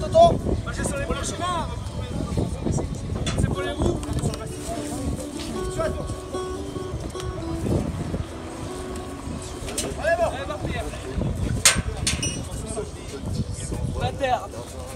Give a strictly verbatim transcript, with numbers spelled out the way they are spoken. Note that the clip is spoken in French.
Tonton. J'ai sur les pour le chemin. C'est pour les roues. Allez, bon. Allez, va Pierre. La terre.